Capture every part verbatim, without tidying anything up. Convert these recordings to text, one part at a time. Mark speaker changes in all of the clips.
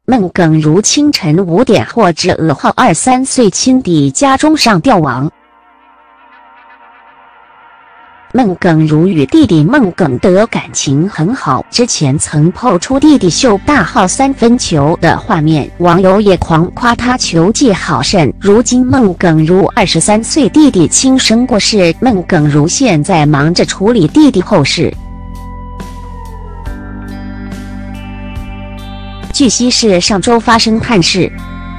Speaker 1: 孟耿如清晨五点获知噩耗，二十三岁亲弟家中上吊亡。孟耿如与弟弟孟耿德感情很好，之前曾抛出弟弟秀大号三分球的画面，网友也狂夸他球技好甚。如今孟耿如二十三岁，弟弟轻生过世，孟耿如现在忙着处理弟弟后事。据悉是上周发生憾事。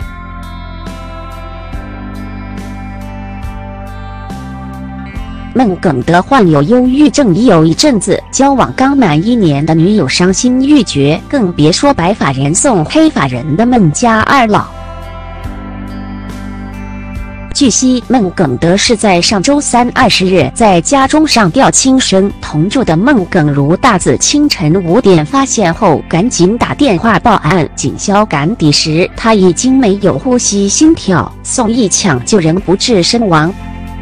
Speaker 1: 孟耿德患有忧郁症已有一阵子，交往刚满一年的女友伤心欲绝，更别说白发人送黑发人的孟家二老。据悉，孟耿德是在上周三二十日在家中上吊轻生，同住的孟耿如大自清晨五点发现后，赶紧打电话报案。警消赶抵时，他已经没有呼吸心跳，送医抢救仍不治身亡。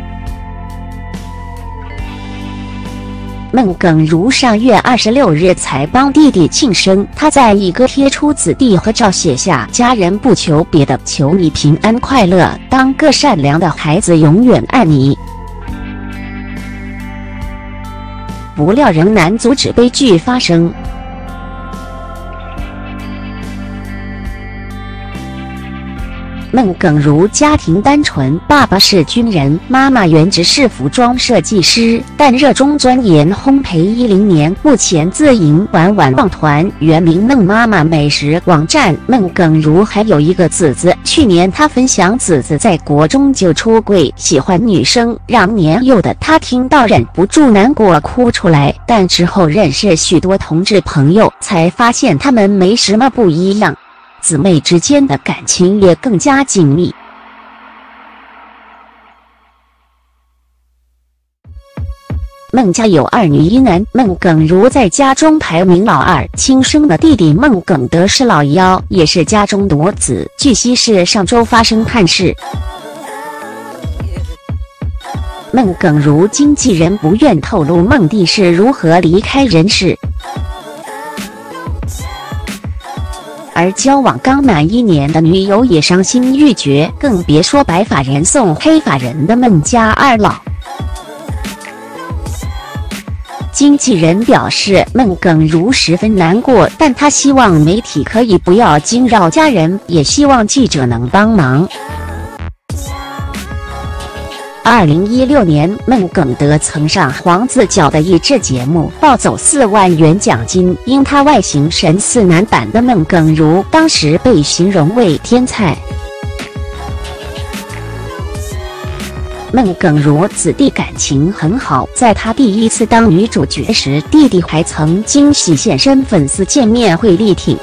Speaker 1: 孟耿如上月二十六日才帮弟弟庆生，他在一个贴出子弟合照，写下家人不求别的，求你平安快乐，当个善良的孩子，永远爱你。不料仍难阻止悲剧发生。孟耿如家庭单纯，爸爸是军人，妈妈原职是服装设计师，但热衷钻研烘焙。一零年，目前自营晚晚旺团（原名孟妈妈美食）网站。孟耿如还有一个子子，去年他分享子子在国中就出柜，喜欢女生，让年幼的他听到忍不住难过哭出来。但之后认识许多同志朋友，才发现他们没什么不一样。姊妹之间的感情也更加紧密。孟家有二女一男，孟耿如在家中排名老二，亲生的弟弟孟耿德是老幺，也是家中独子。据悉是上周发生憾事。孟耿如经纪人不愿透露孟弟是如何离开人世。而交往刚满一年的女友也伤心欲绝，更别说白发人送黑发人的孟家二老。经纪人表示，孟耿如十分难过，但他希望媒体可以不要惊扰家人，也希望记者能帮忙。二零一六年，孟耿德曾上黄子佼的益智节目，暴走四万元奖金。因他外形神似男版的孟耿如，当时被形容为天才。孟耿如子弟感情很好，在他第一次当女主角时，弟弟还曾惊喜现身粉丝见面会力挺。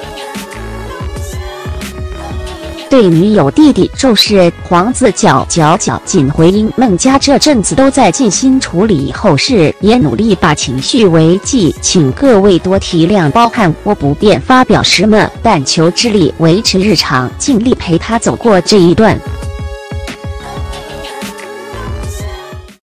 Speaker 1: 对女友弟弟咒是黄子佼佼佼仅回应孟家这阵子都在尽心处理后事，也努力把情绪为继，请各位多体谅包涵，我不便发表什么，但求致力维持日常，尽力陪他走过这一段。